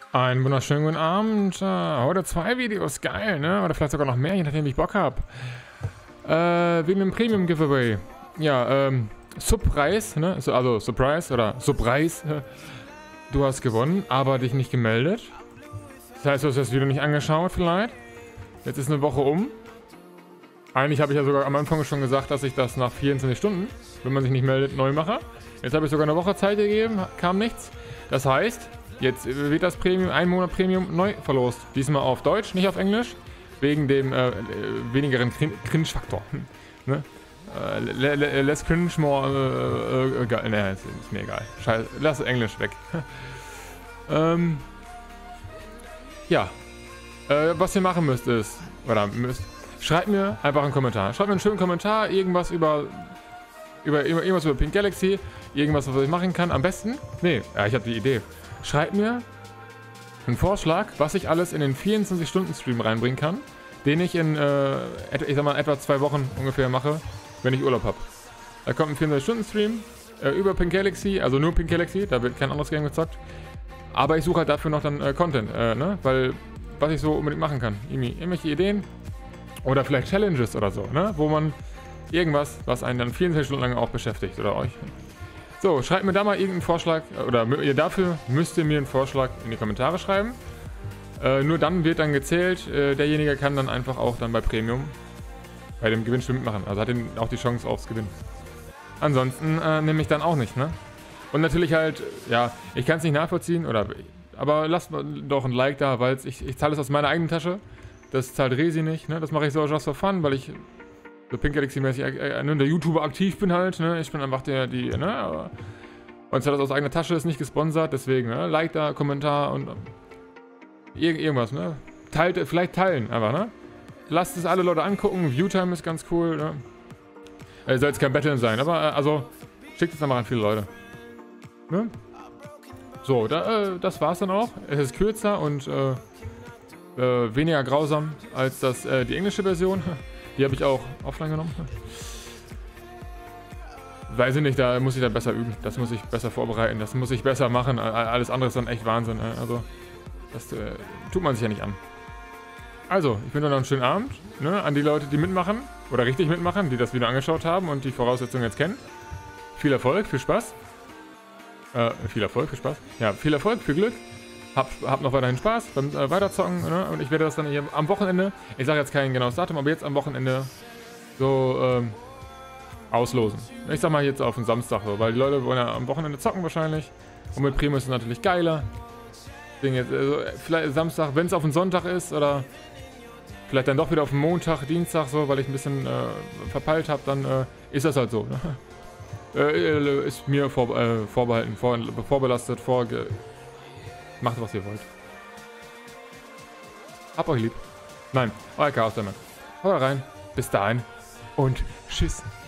Einen wunderschönen guten Abend. Heute 2 Videos, geil, ne? Oder vielleicht sogar noch mehr, je nachdem, wie ich Bock habe. Wegen dem Premium-Giveaway. Ja, Surprise, ne? Also Surprise oder Surprise. Du hast gewonnen, aber dich nicht gemeldet. Das heißt, du hast das Video nicht angeschaut vielleicht. Jetzt ist eine Woche um. Eigentlich habe ich ja sogar am Anfang schon gesagt, dass ich das nach 24 Stunden, wenn man sich nicht meldet, neu mache. Jetzt habe ich sogar eine Woche Zeit gegeben, kam nichts. Das heißt, jetzt wird das Premium, 1 Monat Premium neu verlost. Diesmal auf Deutsch, nicht auf Englisch. Wegen dem wenigeren Cringe-Faktor. Ne? Less cringe, more geil. Ne, ist mir egal. Scheiße, lass Englisch weg. Ja. Was ihr machen müsst ist, schreibt mir einfach einen Kommentar. Schreibt mir einen schönen Kommentar, irgendwas über Pink Galaxy, irgendwas, was ich machen kann. Am besten, ich habe die Idee. Schreibt mir einen Vorschlag, was ich alles in den 24-Stunden-Stream reinbringen kann, den ich in, ich sag mal, etwa 2 Wochen ungefähr mache, wenn ich Urlaub habe. Da kommt ein 24-Stunden-Stream über Pink Galaxy, also nur Pink Galaxy, da wird kein anderes Game gezockt. Aber ich suche halt dafür noch dann Content, ne? Weil, was ich so unbedingt machen kann. Irgendwelche Ideen oder vielleicht Challenges oder so, ne? Wo man irgendwas, was einen dann 24 Stunden lang auch beschäftigt oder euch. So, schreibt mir da mal irgendeinen Vorschlag, oder dafür müsst ihr mir einen Vorschlag in die Kommentare schreiben. Nur dann wird dann gezählt, derjenige kann dann einfach auch dann bei Premium bei dem Gewinnspiel mitmachen. Also hat auch die Chance aufs Gewinnen. Ansonsten nehme ich dann auch nicht, ne? Und natürlich halt, ja, ich kann es nicht nachvollziehen, aber lasst doch ein Like da, weil ich zahle es aus meiner eigenen Tasche. Das zahlt Resi nicht, ne? Das mache ich so just for fun, weil ich so Pink Galaxy-mäßig der YouTuber aktiv bin halt, ne? Ich bin einfach ne? Und zahle das aus eigener Tasche, ist nicht gesponsert, deswegen, ne? Like da, Kommentar und irgendwas, ne? Vielleicht teilen einfach, ne? Lasst es alle Leute angucken, Viewtime ist ganz cool, ne? Soll jetzt kein Battlen sein, aber also schickt es einfach an viele Leute. Ne? So, das war's dann auch. Es ist kürzer und weniger grausam als die englische Version. Die habe ich auch offline genommen. Weiß ich nicht, da muss ich dann besser üben. Das muss ich besser vorbereiten. Das muss ich besser machen. Alles andere ist dann echt Wahnsinn. Also, das tut man sich ja nicht an. Also, ich wünsche noch einen schönen Abend. Ne, an die Leute, die mitmachen. Oder richtig mitmachen, die das Video angeschaut haben und die Voraussetzungen jetzt kennen. Viel Erfolg, viel Spaß. Viel Erfolg, viel Spaß. Ja, viel Erfolg, viel Glück. Hab noch weiterhin Spaß beim Weiterzocken, ne? Und ich werde das dann hier am Wochenende, ich sage jetzt kein genaues Datum, aber jetzt am Wochenende so auslosen. Ich sag mal jetzt auf den Samstag, so, weil die Leute wollen ja am Wochenende zocken wahrscheinlich. Und mit Premium ist es natürlich geiler. Deswegen jetzt, vielleicht Samstag, wenn es auf den Sonntag ist oder vielleicht dann doch wieder auf den Montag, Dienstag so, weil ich ein bisschen verpeilt habe, dann ist das halt so. Ne? Ist mir vorbehalten, vorbelastet, macht, was ihr wollt. Hab euch lieb. Nein, euer Chaos Dämon. Haut rein. Bis dahin. Und tschüss.